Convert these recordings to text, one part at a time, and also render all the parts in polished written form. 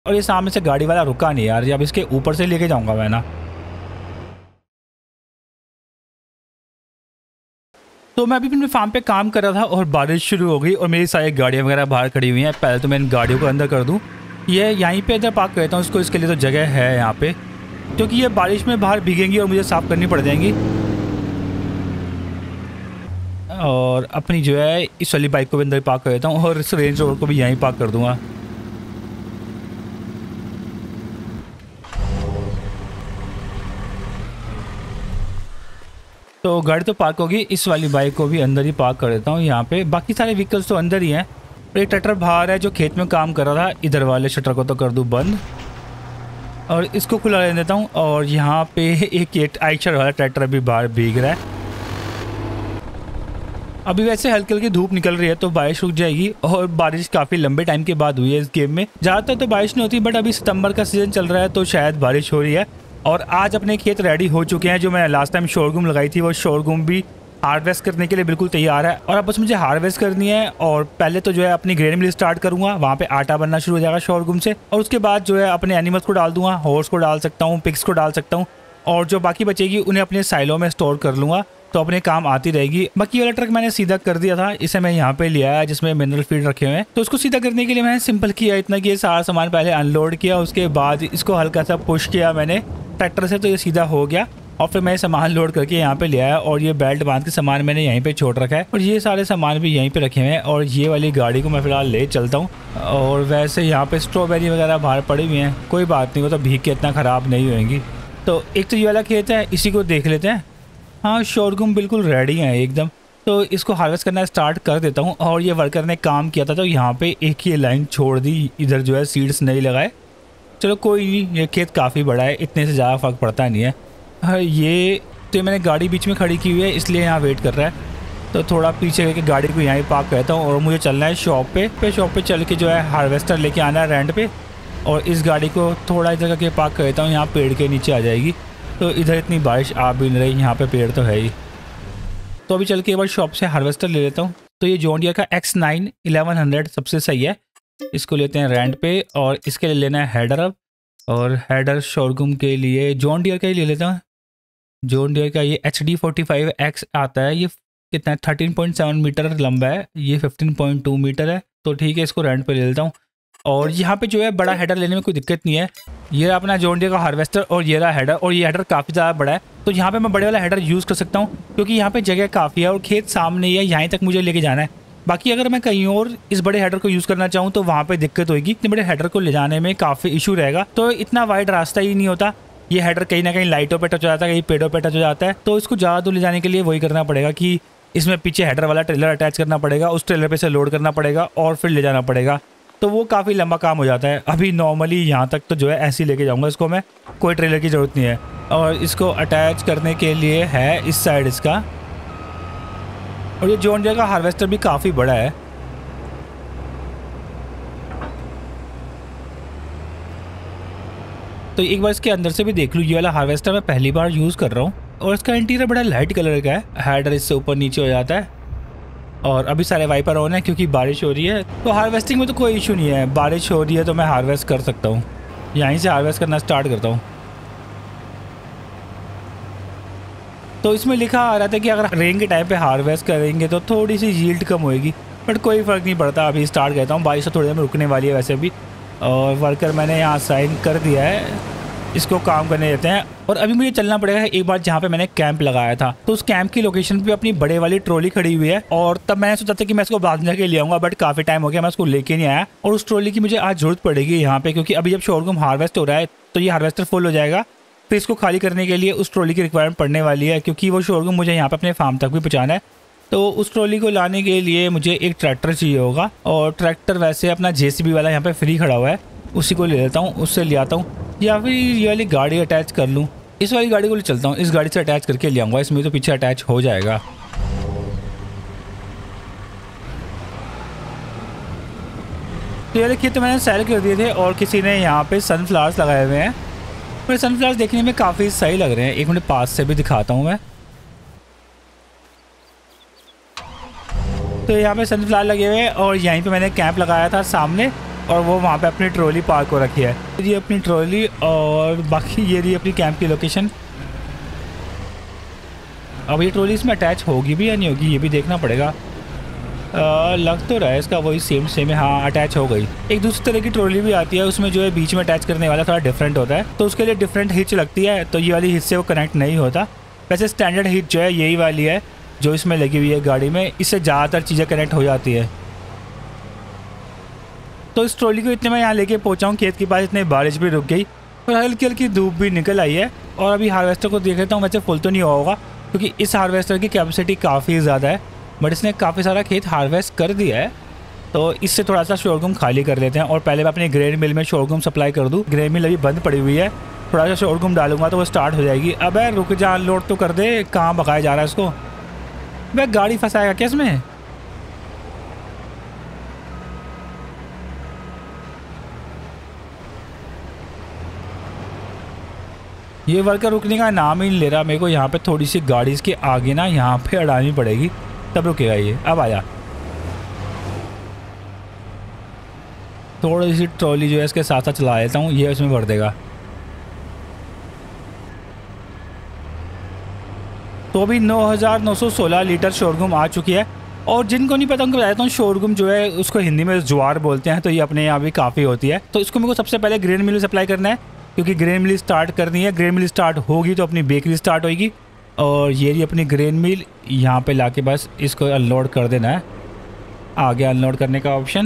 और ये सामने से गाड़ी वाला रुका नहीं यार, अब इसके ऊपर से लेके जाऊंगा मैं ना। तो मैं अभी अपने फार्म पे काम कर रहा था और बारिश शुरू हो गई और मेरी सारी गाड़ियाँ वगैरह बाहर खड़ी हुई हैं। पहले तो मैं इन गाड़ियों को अंदर कर दूँ, ये यहीं पे इधर पार्क करता हूँ इसको, इसके लिए तो जगह है यहाँ पे, क्योंकि ये बारिश में बाहर भीगेंगी और मुझे साफ़ करनी पड़ जाएंगी। और अपनी जो है इस वाली बाइक को भी अंदर पार्क कर देता हूँ और इस रेंज रोवर को भी यहीं पार्क कर दूँगा। तो गाड़ी तो पार्क होगी, इस वाली बाइक को भी अंदर ही पार्क कर देता हूँ यहाँ पे। बाकी सारे व्हीकल्स तो अंदर ही हैं और एक ट्रैक्टर बाहर है जो खेत में काम कर रहा था। इधर वाले शटर को तो कर दूँ बंद और इसको खुला रहने देता हूँ। और यहाँ पे एक आइशर वाला ट्रैक्टर अभी बाहर भीग रहा है। अभी वैसे हल्की हल्की धूप निकल रही है तो बारिश रुक जाएगी और बारिश काफ़ी लंबे टाइम के बाद हुई है इस गेम में। ज़्यादातर तो बारिश नहीं होती, बट अभी सितंबर का सीज़न चल रहा है तो शायद बारिश हो रही है। और आज अपने खेत रेडी हो चुके हैं। जो मैं लास्ट टाइम शोरगुम लगाई थी वो शोरगुम भी हार्वेस्ट करने के लिए बिल्कुल तैयार है। और अब बस मुझे हार्वेस्ट करनी है और पहले तो जो है अपनी ग्रेन मिल स्टार्ट करूंगा, वहाँ पे आटा बनना शुरू हो जाएगा शोरगुम से। और उसके बाद जो है अपने एनिमल्स को डाल दूंगा, हॉर्स को डाल सकता हूँ, पिग्स को डाल सकता हूँ, और जो बाकी बचेगी उन्हें अपने साइलों में स्टोर कर लूँगा तो अपने काम आती रहेगी। बाकी वाला ट्रक मैंने सीधा कर दिया था, इसे मैं यहाँ पे लिया है जिसमें मिनरल फीड रखे हुए हैं। तो उसको सीधा करने के लिए मैंने सिंपल किया इतना कि ये सारा सामान पहले अनलोड किया, उसके बाद इसको हल्का सा पुश किया मैंने ट्रैक्टर से, तो ये सीधा हो गया। और फिर मैं सामान लोड करके यहाँ पे ले आया और ये बेल्ट बांध के सामान मैंने यहीं पे छोड़ रखा है और ये सारे सामान भी यहीं पे रखे हुए हैं। और ये वाली गाड़ी को मैं फिलहाल ले चलता हूँ। और वैसे यहाँ पे स्ट्रॉबेरी वगैरह बाहर पड़ी हुई हैं, कोई बात नहीं, वो तो भीग के इतना ख़राब नहीं होएंगी। तो एक तो ये वाला खेत है, इसी को देख लेते हैं। हाँ, शोरगुम बिल्कुल रेडी है एकदम, तो इसको हार्वेस्ट करना स्टार्ट कर देता हूँ। और ये वर्कर ने काम किया था तो यहाँ पे एक ही लाइन छोड़ दी, इधर जो है सीड्स नहीं लगाए। चलो कोई नहीं, ये खेत काफ़ी बड़ा है, इतने से ज़्यादा फर्क पड़ता नहीं है। हाँ, ये तो मैंने गाड़ी बीच में खड़ी की हुई है इसलिए यहाँ वेट कर रहा है, तो थोड़ा पीछे लेके गाड़ी को यहाँ पार्क करता हूँ और मुझे चलना है शॉप पे चल के जो है हार्वेस्टर लेके आना है रेंट पे। और इस गाड़ी को थोड़ा इधर करके पार्क कर देता हूँ, यहाँ पेड़ के नीचे आ जाएगी। तो इधर इतनी बारिश आ भी नहीं रही, यहाँ पे पेड़ तो है ही। तो अभी चल के एक बार शॉप से हार्वेस्टर ले लेता हूँ। तो ये जॉन डियर का X9 1100 सबसे सही है, इसको लेते हैं रेंट पे। और इसके लिए लेना है हेडर अब, और हेडर शोरगुम के लिए जॉन डियर का ही ले लेता हूँ। जॉन डियर का ये HD 45X आता है, ये कितना 13.7 मीटर लंबा है, ये 15.2 मीटर है। तो ठीक है, इसको रेंट पे ले लेता हूँ। और यहाँ पे जो है बड़ा हेडर लेने में कोई दिक्कत नहीं है। ये अपना जॉन डियर का हार्वेस्टर और ये रहा हेडर, और ये हेडर काफ़ी ज़्यादा बड़ा है तो यहाँ पे मैं बड़े वाला हेडर यूज़ कर सकता हूँ क्योंकि यहाँ पे जगह काफ़ी है और खेत सामने ही है, यहीं तक मुझे लेके जाना है। बाकी अगर मैं कहीं और इस बड़े हेडर को यूज़ करना चाहूँ तो वहाँ पे दिक्कत होगी, इतने बड़े हेडर को ले जाने में काफ़ी इशू रहेगा। तो इतना वाइड रास्ता ही नहीं होता, ये हेडर कहीं ना कहीं लाइटों पे टच हो जाता है, कहीं पेड़ों पे टच हो जाता है। तो इसको ज़्यादा दूर ले जाने के लिए वही करना पड़ेगा कि इसमें पीछे हेडर वाला ट्रेलर अटैच करना पड़ेगा, उस ट्रेलर पे से लोड करना पड़ेगा और फिर ले जाना पड़ेगा। तो वो काफ़ी लंबा काम हो जाता है। अभी नॉर्मली यहाँ तक तो जो है ऐसे ही लेके जाऊँगा इसको मैं, कोई ट्रेलर की ज़रूरत नहीं है। और इसको अटैच करने के लिए है इस साइड इसका। और ये जॉन डियर का हार्वेस्टर भी काफ़ी बड़ा है। तो एक बार इसके अंदर से भी देख लूँ, ये वाला हार्वेस्टर मैं पहली बार यूज़ कर रहा हूँ और इसका इंटीरियर बड़ा लाइट कलर का है। हेडर इससे ऊपर नीचे हो जाता है और अभी सारे वाइपर ऑन है क्योंकि बारिश हो रही है। तो हार्वेस्टिंग में तो कोई इशू नहीं है, बारिश हो रही है तो मैं हार्वेस्ट कर सकता हूँ। यहीं से हार्वेस्ट करना स्टार्ट करता हूँ। तो इसमें लिखा आ रहा था कि अगर रेन के टाइम पे हार्वेस्ट करेंगे तो थोड़ी सी यील्ड कम होएगी, बट कोई फ़र्क नहीं पड़ता। अभी स्टार्ट करता हूँ, बारिश तो थोड़ी देर में रुकने वाली है वैसे भी। और वर्कर मैंने यहाँ साइन कर दिया है, इसको काम करने देते हैं। और अभी मुझे चलना पड़ेगा एक बार जहाँ पे मैंने कैंप लगाया था, तो उस कैंप की लोकेशन पे अपनी बड़े वाली ट्रॉली खड़ी हुई है। और तब मैंने सोचा था कि मैं इसको बाद में ले आऊँगा, बट काफ़ी टाइम हो गया मैं उसको लेके नहीं आया। और उस ट्रॉली की मुझे आज जरूरत पड़ेगी यहाँ पे, क्योंकि अभी जब शोरगुम हार्वेस्ट हो रहा है तो ये हार्वेस्टर फुल हो जाएगा, फिर इसको खाली करने के लिए उस ट्रॉली की रिक्वायरमेंट पड़ने वाली है, क्योंकि वो शोरगुम मुझे यहाँ पे अपने फार्म तक भी पहुँचाना है। तो उस ट्रॉली को लाने के लिए मुझे एक ट्रैक्टर चाहिए होगा, और ट्रैक्टर वैसे अपना JCB वाला यहाँ पे फ्री खड़ा हुआ है, उसी को ले लेता हूँ, उससे ले आता हूँ। या फिर ये वाली गाड़ी अटैच कर लूँ, इस वाली गाड़ी को ले चलता हूँ, इस गाड़ी से अटैच करके ले आऊँगा, इसमें तो पीछे अटैच हो जाएगा। तो ये खेत तो मैंने सेल कर दिए थे और किसी ने यहाँ पे सनफ्लावर्स लगाए हुए हैं, और सनफ्लावर्स देखने में काफ़ी सही लग रहे हैं। एक मिनट पास से भी दिखाता हूँ मैं। तो यहाँ पे सनफ्लावर लगे हुए हैं और यहीं पे मैंने कैंप लगाया था सामने, और वो वहाँ पे अपनी ट्रॉली पार्क हो रखी है। ये अपनी ट्रॉली और बाकी ये रही अपनी कैंप की लोकेशन। अब ये ट्रॉली इसमें अटैच होगी भी या नहीं होगी ये भी देखना पड़ेगा। लग तो रहा है इसका वही सेम है। हाँ अटैच हो गई। एक दूसरी तरह की ट्रॉली भी आती है, उसमें जो है बीच में अटैच करने वाला थोड़ा डिफरेंट होता है, तो उसके लिए डिफरेंट हिच लगती है, तो ये वाली हिच से वो कनेक्ट नहीं होता। वैसे स्टैंडर्ड हिच जो है यही वाली है जो इसमें लगी हुई है गाड़ी में, इससे ज़्यादातर चीज़ें कनेक्ट हो जाती है। तो इस ट्रॉली को इतने मैं यहाँ लेके पहुँचा हूँ खेत के पास, इतने बारिश भी रुक गई और हल्की हल्की धूप भी निकल आई है। और अभी हार्वेस्टर को देख लेता हूँ, वैसे फुल तो नहीं हुआ होगा क्योंकि इस हार्वेस्टर की कैपेसिटी काफ़ी ज़्यादा है, बट इसने काफ़ी सारा खेत हार्वेस्ट कर दिया है। तो इससे थोड़ा सा शोरगुम खाली कर लेते हैं और पहले मैं अपनी ग्रेन मिल में शोरगुम सप्लाई कर दूँ। ग्रेन मिल अभी बंद पड़ी हुई है, थोड़ा सा शोरगुम डालूंगा तो वो स्टार्ट हो जाएगी। अब रुक जा, अनलोड तो कर दे, कहाँ भगाया जा रहा है इसको। वह गाड़ी फंसाएगा क्या इसमें? ये वर्कर रुकने का नाम ही नहीं ले रहा। मेरे को यहाँ पे थोड़ी सी गाड़ी इसके आगे ना यहाँ पे अड़ानी पड़ेगी तब रुकेगा ये। अब आया, थोड़ी सी ट्रॉली जो है इसके साथ साथ चला लेता हूँ, ये उसमें भर देगा। तो अभी 9916 लीटर शोरगुम आ चुकी है। और जिनको नहीं पता उनको बताता हूँ, शोरगुम जो है उसको हिंदी में ज्वार बोलते हैं, तो ये अपने यहाँ भी काफ़ी होती है। तो इसको मेरे को सबसे पहले ग्रेन मिल सप्लाई करना है क्योंकि ग्रेन मिल स्टार्ट करनी है। ग्रेन मिल स्टार्ट होगी तो अपनी बेकरी स्टार्ट होगी। और ये रही अपनी ग्रेन मिल, यहाँ पे लाके बस इसको अनलोड कर देना है। आ गया अनलोड करने का ऑप्शन।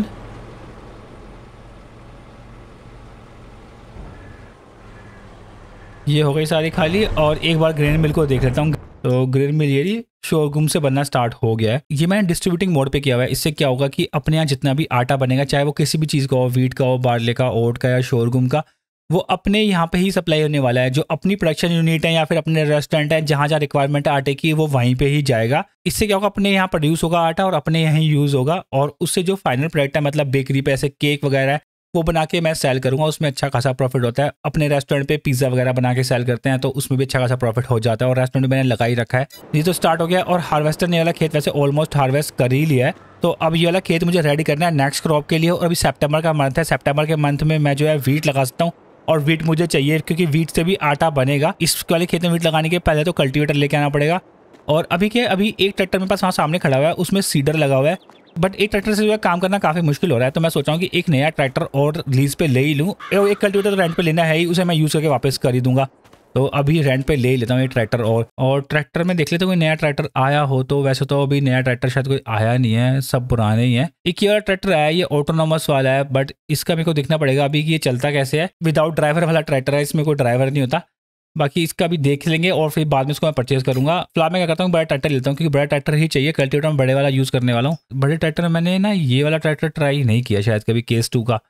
ये हो गई सारी खाली और एक बार ग्रेन मिल को देख लेता हूँ। तो ग्रेन मिल ये शोरगुम से बनना स्टार्ट हो गया है। ये मैंने डिस्ट्रीब्यूटिंग मोड पे किया हुआ है। इससे क्या होगा कि अपने यहाँ जितना भी आटा बनेगा, चाहे वो किसी भी चीज़ का हो, वीट का हो, बार्ले का, ओट का या शोरगुम का, वो अपने यहाँ पे ही सप्लाई होने वाला है। जो अपनी प्रोडक्शन यूनिट है या फिर अपने रेस्टोरेंट है जहाँ जहाँ रिक्वायरमेंट है आटे की, वो वहीं पे ही जाएगा। इससे क्या होगा, अपने यहाँ प्रोड्यूस होगा आटा और अपने यहाँ यूज़ होगा। और उससे जो फाइनल प्रोडक्ट है, मतलब बेकरी पे ऐसे केक वगैरह है, वो बना के मैं सेल करूंगा, उसमें अच्छा खासा प्रॉफिट होता है। अपने रेस्टोरेंट पे पिज्ज़ा वगैरह बना के सेल करते हैं तो उसमें भी अच्छा खासा प्रॉफिट हो जाता है। और रेस्टोरेंट में मैंने लगा ही रखा है। ये तो स्टार्ट हो गया और हार्वेस्टर ने वाला खेत वैसे ऑलमोस्ट हार्वेस्ट कर ही लिया है। तो अब ये वाला खेत मुझे रेडी करना है नेक्स्ट क्रॉप के लिए। और अभी सितंबर का मंथ है, सितंबर के मंथ में मैं जो है वीट लगा सकता हूँ। और वीट मुझे चाहिए क्योंकि वीट से भी आटा बनेगा। इस वाले खेत में वीट लगाने के पहले तो कल्टीवेटर लेके आना पड़ेगा। और अभी एक ट्रैक्टर मेरे पास वहाँ सामने खड़ा हुआ है, उसमें सीडर लगा हुआ है, बट एक ट्रैक्टर से जो है काम करना काफ़ी मुश्किल हो रहा है। तो मैं सोचा हूँ कि एक नया ट्रैक्टर और लीज पे ले ही लूँ। और एक कल्टीवेटर रेंट पे लेना है ही, उसे मैं यूज़ करके वापस कर ही दूंगा। तो अभी रेंट पे ले ही लेता हूँ एक ट्रैक्टर और ट्रैक्टर में देख लेते कोई नया ट्रैक्टर आया हो। तो वैसे तो अभी नया ट्रैक्टर शायद कोई आया नहीं है, सब पुराने ही है। एक ये ट्रैक्टर आया, ये ऑटोनोमस वाला है, बट इसका मेरे को देखना पड़ेगा अभी कि ये चलता कैसे है। विदाउट ड्राइवर वाला ट्रैक्टर है, इसमें कोई ड्राइवर नहीं होता। बाकी इसका भी देख लेंगे और फिर बाद में इसको मैं परचेज करूंगा। फिलहाल मैं क्या करता हूँ, बड़ा ट्रैक्टर लेता हूँ क्योंकि बड़ा ट्रैक्टर ही चाहिए। कल्टीवेटर में बड़े वाला यूज़ करने वाला हूँ। बड़े ट्रैक्टर में मैंने ना ये वाला ट्रैक्टर ट्राई नहीं किया शायद कभी, केस 2 का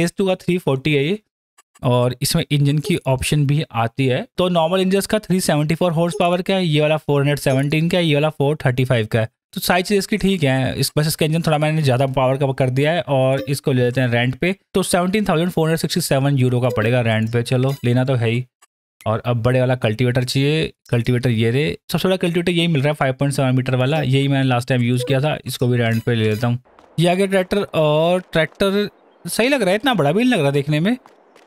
340 है ये। और इसमें इंजन की ऑप्शन भी आती है। तो नॉर्मल इंजन का 374 हॉर्स पावर का है, ये वाला 417 का है, ये वाला 435 का है। तो सारी चीज़ इसकी ठीक है। बस इसका इंजन थोड़ा मैंने ज़्यादा पावर का कर दिया है। और इसको ले लेते हैं रेंट पे। तो 17,467 यूरो का पड़ेगा रेंट पे। चलो लेना तो है ही। और अब बड़े वाला कल्टीवेटर चाहिए। कल्टीवेटर ये रे, सबसे बड़ा कल्टीवेटर यही मिल रहा है 5.7 मीटर वाला, यही मैंने लास्ट टाइम यूज़ किया था। इसको भी रेंट पे ले लेता हूँ। ये आ गया ट्रैक्टर। और ट्रैक्टर सही लग रहा है, इतना बड़ा भी नहीं लग रहा देखने में,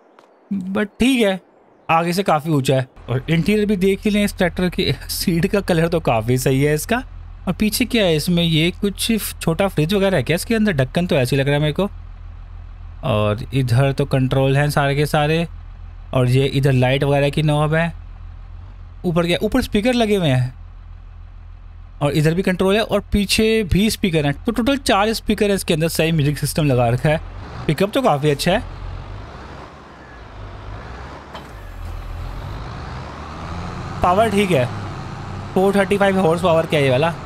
बट ठीक है, आगे से काफ़ी ऊंचा है। और इंटीरियर भी देख ही लें इस ट्रैक्टर की। सीट का कलर तो काफ़ी सही है इसका। और पीछे क्या है इसमें, ये कुछ छोटा फ्रिज वगैरह है क्या इसके अंदर? ढक्कन तो ऐसे ही लग रहा है मेरे को। और इधर तो कंट्रोल हैं सारे के सारे। और ये इधर लाइट वगैरह की नॉब है। ऊपर क्या, ऊपर स्पीकर लगे हुए हैं। और इधर भी कंट्रोल है और पीछे भी स्पीकर हैं। तो टोटल 4 स्पीकर है इसके अंदर। सही म्यूजिक सिस्टम लगा रखा है। पिकअप तो काफ़ी अच्छा है। पावर ठीक है, 435 हॉर्स पावर का ये वाला।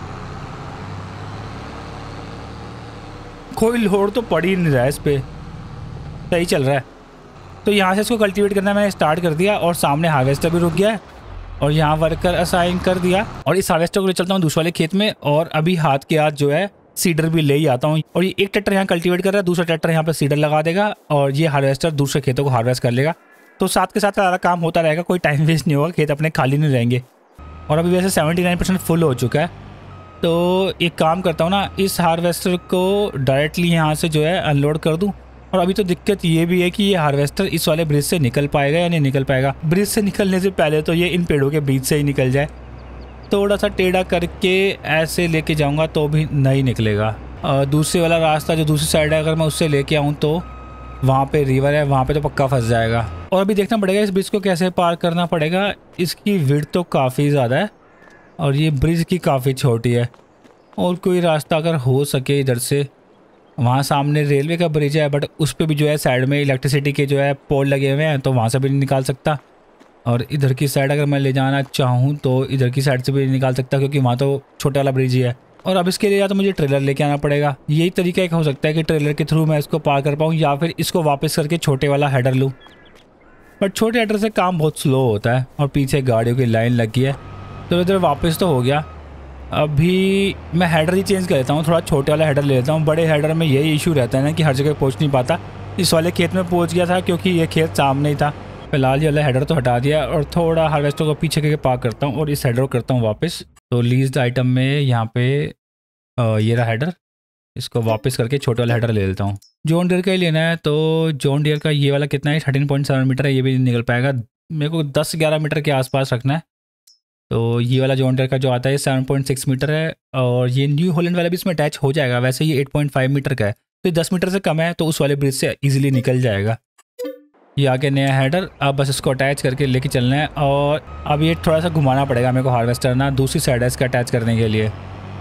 कोई लोड तो पड़ ही नहीं रहा है इस पर, सही चल रहा है। तो यहाँ से इसको कल्टीवेट करना मैंने स्टार्ट कर दिया। और सामने हार्वेस्टर भी रुक गया है। और यहाँ वर्कर असाइन कर दिया। और इस हार्वेस्टर को ले चलता हूँ दूसरे वाले खेत में। और अभी हाथ के हाथ जो है सीडर भी ले ही आता हूँ। और ये एक ट्रैक्टर यहाँ कल्टीवेट कर रहा है, दूसरा ट्रैक्टर यहाँ पे सीडर लगा देगा। और ये हार्वेस्टर दूसरे खेतों को हार्वेस्ट कर लेगा। तो साथ के साथ सारा काम होता रहेगा, कोई टाइम वेस्ट नहीं होगा, खेत अपने खाली नहीं रहेंगे। और अभी वैसे 79% फुल हो चुका है। तो एक काम करता हूँ ना, इस हार्वेस्टर को डायरेक्टली यहाँ से जो है अनलोड कर दूँ और अभी तो दिक्कत ये भी है कि ये हार्वेस्टर इस वाले ब्रिज से निकल पाएगा या नहीं निकल पाएगा। ब्रिज से निकलने से पहले तो ये इन पेड़ों के बीच से ही निकल जाए। थोड़ा सा टेढ़ा करके ऐसे लेके जाऊंगा तो भी नहीं निकलेगा। दूसरे वाला रास्ता जो दूसरी साइड है, अगर मैं उससे लेके आऊँ तो वहाँ पे रिवर है, वहाँ पे तो पक्का फंस जाएगा। और अभी देखना पड़ेगा इस ब्रिज को कैसे पार करना पड़ेगा। इसकी विड्थ तो काफ़ी ज़्यादा है और ये ब्रिज की काफ़ी छोटी है। और कोई रास्ता अगर हो सके इधर से, वहाँ सामने रेलवे का ब्रिज है बट उस पर भी जो है साइड में इलेक्ट्रिसिटी के जो है पोल लगे हुए हैं, तो वहाँ से भी नहीं निकाल सकता। और इधर की साइड अगर मैं ले जाना चाहूँ तो इधर की साइड से भी नहीं निकाल सकता क्योंकि वहाँ तो छोटा वाला ब्रिज ही है। और अब इसके लिए या तो मुझे ट्रेलर लेके आना पड़ेगा। यही तरीका एक हो सकता है कि ट्रेलर के थ्रू मैं इसको पार कर पाऊँ या फिर इसको वापस करके छोटे वाला हेडर लूँ। बट छोटे हेडर से काम बहुत स्लो होता है और पीछे गाड़ियों की लाइन लगी है। तो इधर वापस तो हो गया। अभी मैं हेडर ही चेंज कर लेता हूँ, थोड़ा छोटे वाला हेडर ले लेता हूँ। बड़े हेडर में यही इशू रहता है ना कि हर जगह पहुँच नहीं पाता। इस वाले खेत में पहुँच गया था क्योंकि ये खेत सामने ही था। फिलहाल ये वाला हेडर तो हटा दिया और थोड़ा हार्वेस्टर को पीछे करके पार करता हूँ और इस हेडर को करता हूँ वापस। तो लीज्ड आइटम में यहाँ पे ये रहा हेडर, इसको वापस करके छोटे वाला हेडर ले लेता हूँ। जॉन डियर का ही लेना है तो जॉन डियर का ये वाला कितना है, 13.7 मीटर है। ये भी नहीं निकल पाएगा, मेरे को 10-11 मीटर के आसपास रखना है। तो ये वाला जॉन डियर का जो आता है 7.6 मीटर है और ये न्यू हॉलैंड वाला भी इसमें अटैच हो जाएगा। वैसे ये 8.5 मीटर का है तो 10 मीटर से कम है, तो उस वाले ब्रिज से ईजिली निकल जाएगा। ये आगे नया हेडर, अब बस इसको अटैच करके लेके चलना है। और अब ये थोड़ा सा घुमाना पड़ेगा मेरे को हार्वेस्टर ना, दूसरी साइड है इसका अटैच करने के लिए।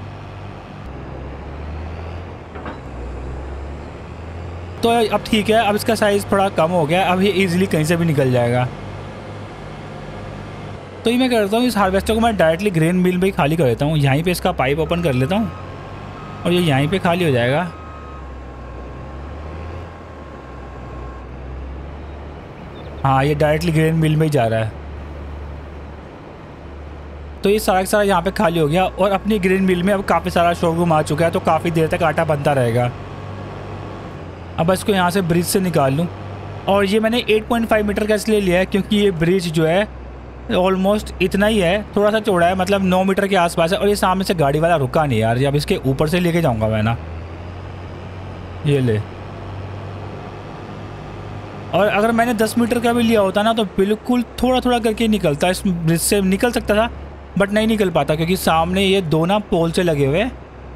तो अब ठीक है, अब इसका साइज़ थोड़ा कम हो गया, अब ये इजीली कहीं से भी निकल जाएगा। तो ये मैं करता हूँ, इस हार्वेस्टर को मैं डायरेक्टली ग्रेन मिल में ही खाली कर देता हूँ। यहीं पे इसका पाइप ओपन कर लेता हूँ और ये यहीं पे खाली हो जाएगा। हाँ, ये डायरेक्टली ग्रेन मिल में ही जा रहा है। तो ये सारा का सारा यहाँ पे खाली हो गया और अपनी ग्रेन मिल में अब काफ़ी सारा शोरूम आ चुका है, तो काफ़ी देर तक आटा बनता रहेगा। अब इसको यहाँ से ब्रिज से निकाल लूँ। और ये मैंने 8.5 मीटर का इसलिए लिया है क्योंकि ये ब्रिज जो है ऑलमोस्ट इतना ही है, थोड़ा सा चौड़ा है, मतलब 9 मीटर के आसपास है। और ये सामने से गाड़ी वाला रुका नहीं यार, अब इसके ऊपर से लेके जाऊँगा मैं ना, ये ले। और अगर मैंने 10 मीटर का भी लिया होता ना तो बिल्कुल थोड़ा थोड़ा करके निकलता, इस ब्रिज से निकल सकता था बट नहीं निकल पाता क्योंकि सामने ये दो ना पोल से लगे हुए।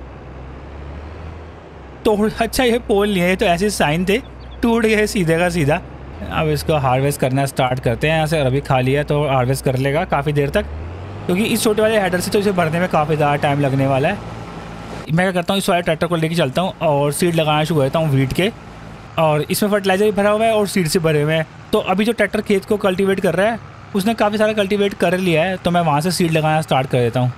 तो अच्छा ये पोल नहीं है, ये तो ऐसे साइन थे, टूट गए सीधे का सीधा। अब इसको हार्वेस्ट करना स्टार्ट करते हैं यहाँ से। और अभी खाली है तो हार्वेस्ट कर लेगा काफ़ी देर तक, क्योंकि इस छोटे वाले हेडर से तो इसे भरने में काफ़ी ज़्यादा टाइम लगने वाला है। मैं क्या करता हूँ, इस वाले ट्रैक्टर को लेके चलता हूँ और सीड लगाना शुरू करता हूँ वीट के। और इसमें फर्टिलाइजर भी भरा हुआ है और सीड से भरे हुए हैं। तो अभी जो ट्रैक्टर खेत को कल्टीवेट कर रहा है उसने काफ़ी सारा कल्टीवेट कर लिया है, तो मैं वहाँ से सीड लगाना स्टार्ट कर देता हूँ।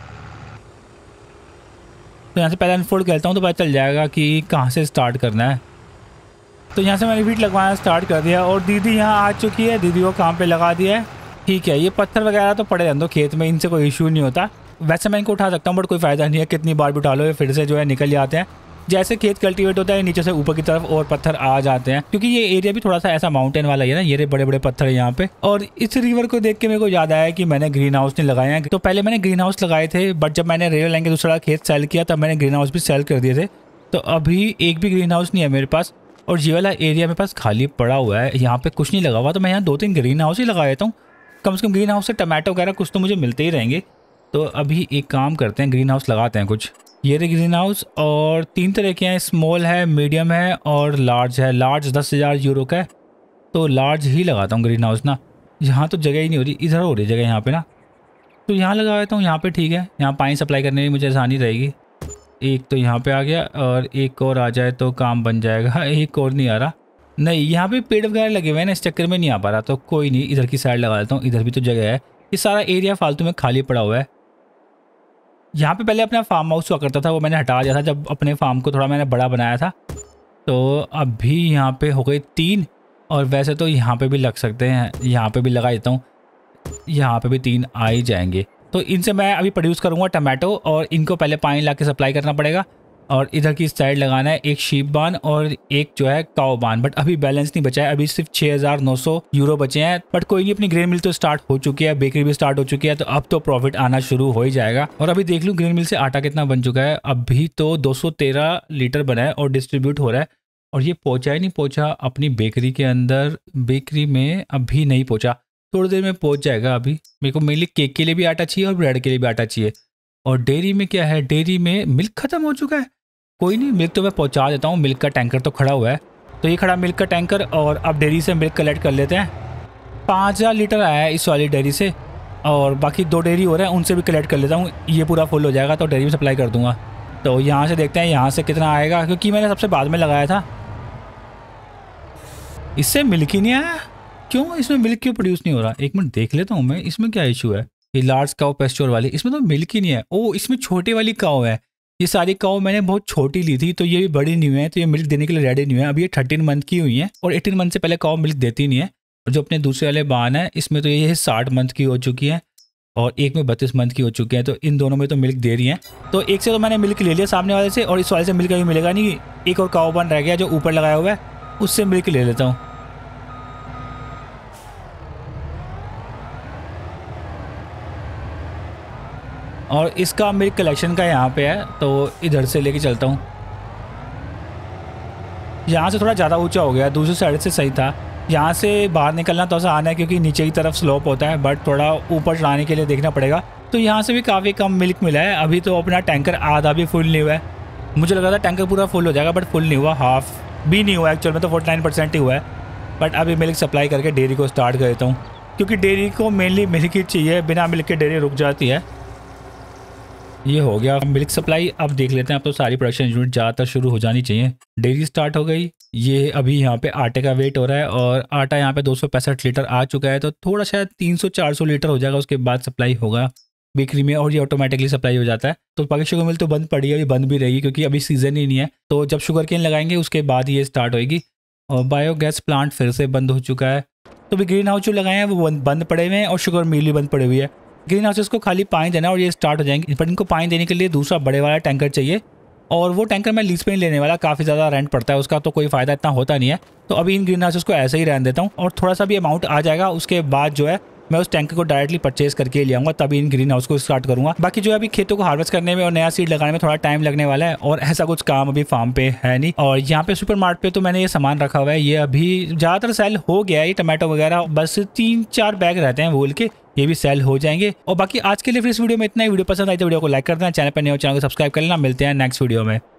तो यहाँ से पहले अनफोल्ड करता हूँ तो पता चल जाएगा कि कहाँ से स्टार्ट करना है। तो यहाँ से मैंने वीट लगवाना स्टार्ट कर दिया और दीदी यहाँ आ चुकी है, दीदी को काम पे लगा दिया है। ठीक है, ये पत्थर वगैरह तो पड़े रहते खेत में, इनसे कोई इशू नहीं होता। वैसे मैं इनको उठा सकता हूँ बट कोई फ़ायदा नहीं है, कितनी बार भी उठा लो ये फिर से जो है निकल जाते हैं। जैसे खेत कल्टीवेट होता है नीचे से ऊपर की तरफ और पत्थर आ जाते हैं, क्योंकि ये एरिया भी थोड़ा सा ऐसा माउंटेन वाला ही है ना, ये बड़े बड़े पत्थर है यहाँ पे। और इस रिवर को देख के मेरे को याद आया कि मैंने ग्रीन हाउस नहीं लगाए हैं। तो पहले मैंने ग्रीन हाउस लगाए थे बट जब मैंने रेलवे लाइन के दूसरा खेत सेल किया तब मैंने ग्रीन हाउस भी सेल कर दिए थे। तो अभी एक भी ग्रीन हाउस नहीं है मेरे पास और ये वाला एरिया मेरे पास खाली पड़ा हुआ है, यहाँ पे कुछ नहीं लगा हुआ। तो मैं यहाँ 2-3 ग्रीन हाउस ही लगा देता हूँ, कम से कम ग्रीन हाउस से टमाटो वगैरह कुछ तो मुझे मिलते ही रहेंगे। तो अभी एक काम करते हैं, ग्रीन हाउस लगाते हैं कुछ। ये रहे ग्रीन हाउस और 3 तरह के हैं, स्मॉल है, मीडियम है और लार्ज है। लार्ज 10,000 यूरो का है तो लार्ज ही लगाता हूँ ग्रीन हाउस ना। यहाँ तो जगह ही नहीं हो रही, इधर हो रही जगह यहाँ पे ना, तो यहाँ लगा देता हूँ। यहाँ पे ठीक है, यहाँ पानी सप्लाई करने में मुझे आसानी रहेगी। एक तो यहाँ पे आ गया और एक और आ जाए तो काम बन जाएगा। एक और नहीं आ रहा, नहीं यहाँ पे पेड़ वगैरह लगे हुए हैं ना, इस चक्कर में नहीं आ पा रहा। तो कोई नहीं, इधर की साइड लगा देता हूँ, इधर भी तो जगह है। ये सारा एरिया फालतू में खाली पड़ा हुआ है। यहाँ पे पहले अपना फार्म हाउस हुआ करता था, वो मैंने हटा दिया था जब अपने फार्म को थोड़ा मैंने बड़ा बनाया था। तो अभी यहाँ पे हो गई 3 और वैसे तो यहाँ पे भी लग सकते हैं, यहाँ पे भी लगा देता हूँ, यहाँ पे भी 3 आ ही जाएंगे। तो इनसे मैं अभी प्रोड्यूस करूँगा टमाटो और इनको पहले पानी ला के सप्लाई करना पड़ेगा। और इधर की साइड लगाना है एक शीप बान और एक जो है काऊ बान। बट अभी बैलेंस नहीं बचा है, अभी सिर्फ 6,900 यूरो बचे हैं। बट कोई नहीं, अपनी ग्रेन मिल तो स्टार्ट हो चुकी है, बेकरी भी स्टार्ट हो चुकी है, तो अब तो प्रॉफिट आना शुरू हो ही जाएगा। और अभी देख लूँ ग्रेन मिल से आटा कितना बन चुका है। अभी तो 213 लीटर बना है और डिस्ट्रीब्यूट हो रहा है। और ये पहुंचा ही नहीं पहुंचा अपनी बेकरी के अंदर। बेकरी में अभी नहीं पहुंचा, थोड़ी देर में पहुंच जाएगा। अभी मेरे को मेनली केक के लिए भी आटा चाहिए और ब्रेड के लिए भी आटा चाहिए। और डेयरी में क्या है, डेयरी में मिल्क खत्म हो चुका है। कोई नहीं, मिल्क तो मैं पहुंचा देता हूँ, मिल्क का टैंकर तो खड़ा हुआ है। तो ये खड़ा मिल्क का टैंकर, और अब डेयरी से मिल्क कलेक्ट कर लेते हैं। 5000 लीटर आया है इस वाली डेयरी से, और बाकी 2 डेयरी हो रहे हैं, उनसे भी कलेक्ट कर लेता हूँ। ये पूरा फुल हो जाएगा तो डेयरी में सप्लाई कर दूंगा। तो यहाँ से देखते हैं यहाँ से कितना आएगा, क्योंकि मैंने सबसे बाद में लगाया था। इससे मिल्क ही नहीं आया, क्यों? इसमें मिल्क क्यों प्रोड्यूस नहीं हो रहा? एक मिनट देख लेता हूँ मैं, इसमें क्या इशू है। ये लार्ज काउ पेस्चर वाली, इसमें तो मिल्क ही नहीं है। ओ, इसमें छोटी वाली काउ है। ये सारी काउ मैंने बहुत छोटी ली थी, तो ये भी बड़ी नहीं हुई है, तो ये मिल्क देने के लिए रेडी नहीं है। अभी ये 13 मंथ की हुई है, और 18 मंथ से पहले काउ मिल्क देती नहीं है। और जो अपने दूसरे वाले बान है, इसमें तो ये 60 मंथ की हो चुकी है, और एक में 32 मंथ की हो चुकी है। तो इन दोनों में तो मिल्क दे रही हैं। तो एक से तो मैंने मिल्क ले लिया सामने वाले से, और इस वाले से मिल्क अभी मिलेगा नहीं। एक और काउ बन रह गया जो ऊपर लगाया हुआ है, उससे मिल्क ले लेता हूँ। और इसका मिल्क कलेक्शन का यहाँ पे है, तो इधर से लेके चलता हूँ। यहाँ से थोड़ा ज़्यादा ऊंचा हो गया, दूसरी साइड से सही था। यहाँ से बाहर निकलना तो आसान है, क्योंकि नीचे की तरफ स्लोप होता है, बट थोड़ा ऊपर चढ़ाने के लिए देखना पड़ेगा। तो यहाँ से भी काफ़ी कम मिल्क मिला है। अभी तो अपना टैंकर आधा भी फुल नहीं हुआ है। मुझे लगा था टैंकर पूरा फुल हो जाएगा, बट फुल नहीं हुआ, हाफ भी नहीं हुआ एक्चुअल में, तो 49% ही हुआ है। बट अभी मिल्क सप्लाई करके डेयरी को स्टार्ट कर देता हूँ, क्योंकि डेयरी को मेनली मिल्क ही चाहिए, बिना मिल्क के डेयरी रुक जाती है। ये हो गया मिल्क सप्लाई। अब देख लेते हैं, अब तो सारी प्रोडक्शन यूनिट ज़्यादातर शुरू हो जानी चाहिए। डेयरी स्टार्ट हो गई। ये अभी यहाँ पे आटे का वेट हो रहा है, और आटा यहाँ पे 265 लीटर आ चुका है, तो थोड़ा शायद 300-400 लीटर हो जाएगा, उसके बाद सप्लाई होगा बेकरी में, और ये ऑटोमेटिकली सप्लाई हो जाता है। तो बाकी शुगर मिल तो बंद पड़ी है, अभी बंद भी रहेगी, क्योंकि अभी सीजन ही नहीं है। तो जब शुगर केन लगाएंगे उसके बाद ये स्टार्ट होगी। और बायोगैस प्लांट फिर से बंद हो चुका है। तो भी ग्रीन हाउस जो लगाए हैं वो बंद पड़े हुए हैं, और शुगर मिल भी बंद पड़ी हुई है। ग्रीन हाउसेस को खाली पानी देना और ये स्टार्ट हो जाएंगे। पर इनको पानी देने के लिए दूसरा बड़े वाला टैंकर चाहिए, और वो टैंकर मैं लीज पे नहीं लेने वाला, काफ़ी ज़्यादा रेंट पड़ता है उसका, तो कोई फ़ायदा इतना होता नहीं है। तो अभी इन ग्रीन हाउसेस को ऐसे ही रहने देता हूँ, और थोड़ा सा भी अमाउंट आ जाएगा उसके बाद जो है मैं उस टैंकर को डायरेक्टली परचेज करके ले आऊँगा, तभी इन ग्रीन हाउस को स्टार्ट करूँगा। बाकी जो है अभी खेतों को हार्वेस्ट करने में और नया सीड लगाने में थोड़ा टाइम लगने वाला है, और ऐसा कुछ काम अभी फार्म पे है नहीं। और यहाँ पे सुपर मार्ट पे तो मैंने ये सामान रखा हुआ है, ये अभी ज़्यादातर सेल हो गया है। ये टमाटो वगैरह बस 3-4 बैग रहते हैं वोल के, ये भी सेल हो जाएंगे। और बाकी आज के लिए फिर इस वीडियो में इतना ही। वीडियो पसंद आई तो वीडियो को लाइक कर देना, चैनल पर नए हो चैनल को सब्सक्राइब कर लेना। मिलते हैं नेक्स्ट वीडियो में।